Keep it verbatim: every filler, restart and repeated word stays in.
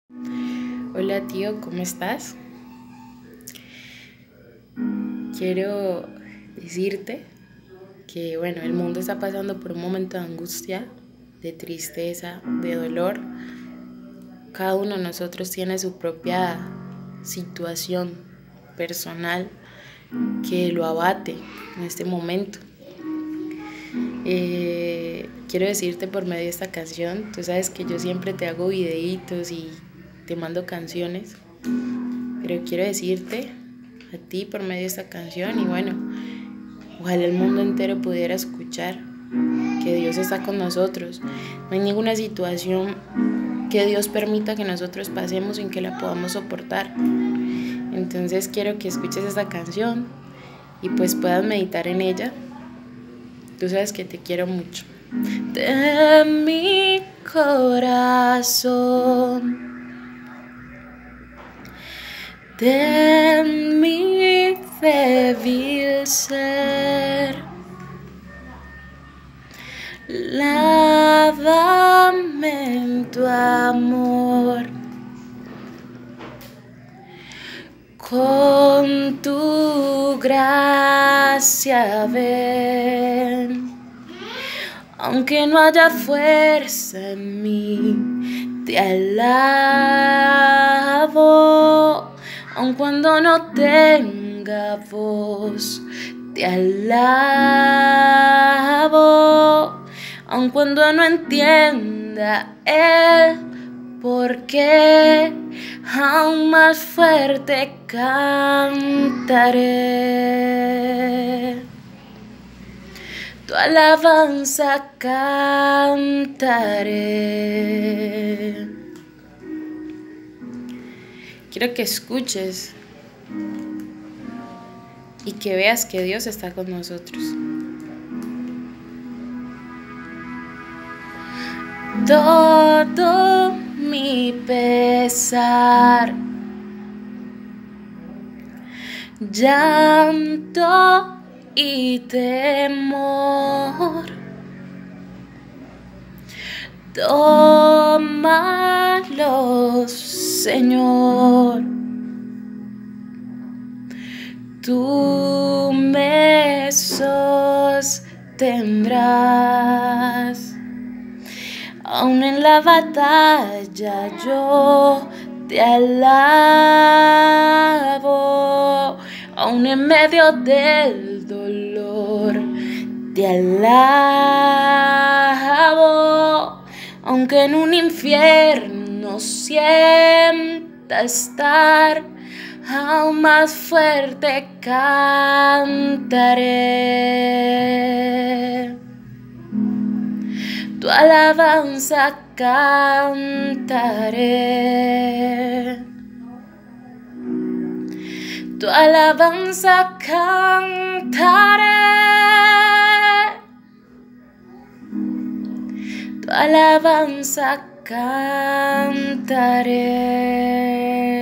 Hola tío, ¿cómo estás? Quiero decirte que bueno, el mundo está pasando por un momento de angustia, de tristeza, de dolor. Cada uno de nosotros tiene su propia situación personal que lo abate en este momento. Eh, quiero decirte por medio de esta canción, tú sabes que yo siempre te hago videitos y te mando canciones, pero quiero decirte a ti por medio de esta canción y bueno, ojalá el mundo entero pudiera escuchar que Dios está con nosotros. No hay ninguna situación que Dios permita que nosotros pasemos sin que la podamos soportar. Entonces quiero que escuches esta canción y pues puedas meditar en ella. Tú sabes que te quiero mucho. De mi corazón, de mi débil ser, lávame en tu amor, con tu gracia ven. Aunque no haya fuerza en mí, te alabo. Aun cuando no tenga voz, te alabo. Aun cuando no entienda el por qué, aún más fuerte cantaré. Tu alabanza cantaré. Quiero que escuches y que veas que Dios está con nosotros. Todo mi pesar, llanto y temor, tómalo, Señor. Tú me sostendrás. Aún en la batalla yo te alabo. Aún en medio del dolor te alabo. Aunque en un infierno sienta estar, aún más fuerte cantaré. Tu alabanza cantaré. Tu alabanza cantaré. Tu alabanza cantaré.